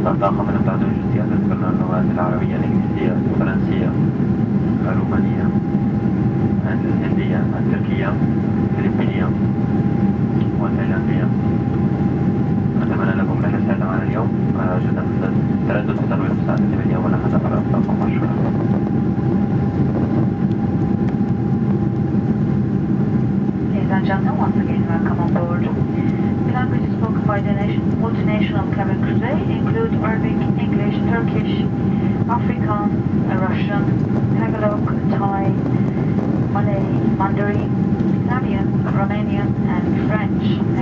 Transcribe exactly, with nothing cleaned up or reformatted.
سأتأخر من بعض الجنسيات تتكلم اللغات العربية الإنجليزية الفرنسية الرومانية الهندية التركية الفلبينية والتايلاندية. أتمنى لكم رحلة سعيدة معنا اليوم. جدا تردد في ترويج مساعدة الفيديو ولا حتى فرصكم مشهورة. Ladies and gentlemen, once again welcome on board. The languages spoken by the nation, multinational cabin crew today include Arabic, English, Turkish, Afrikaans, Russian, Tagalog, Thai, Malay, Mandarin, Italian, Romanian and French.